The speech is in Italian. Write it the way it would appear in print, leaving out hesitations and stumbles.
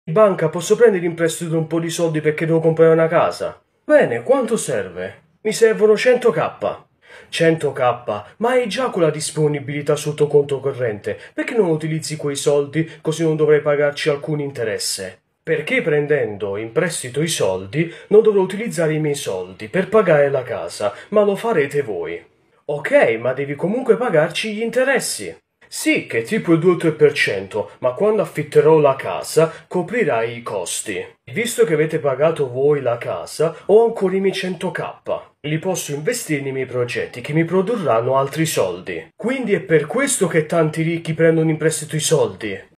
In banca posso prendere in prestito un po' di soldi perché devo comprare una casa? Bene, quanto serve? Mi servono 100k. 100k, ma hai già quella disponibilità sul tuo conto corrente. Perché non utilizzi quei soldi così non dovrai pagarci alcun interesse? Perché prendendo in prestito i soldi non dovrò utilizzare i miei soldi per pagare la casa, ma lo farete voi. Ok, ma devi comunque pagarci gli interessi. Sì, che tipo il 2-3%, ma quando affitterò la casa coprirai i costi. Visto che avete pagato voi la casa, ho ancora i miei 100k. Li posso investire nei miei progetti che mi produrranno altri soldi. Quindi è per questo che tanti ricchi prendono in prestito i soldi.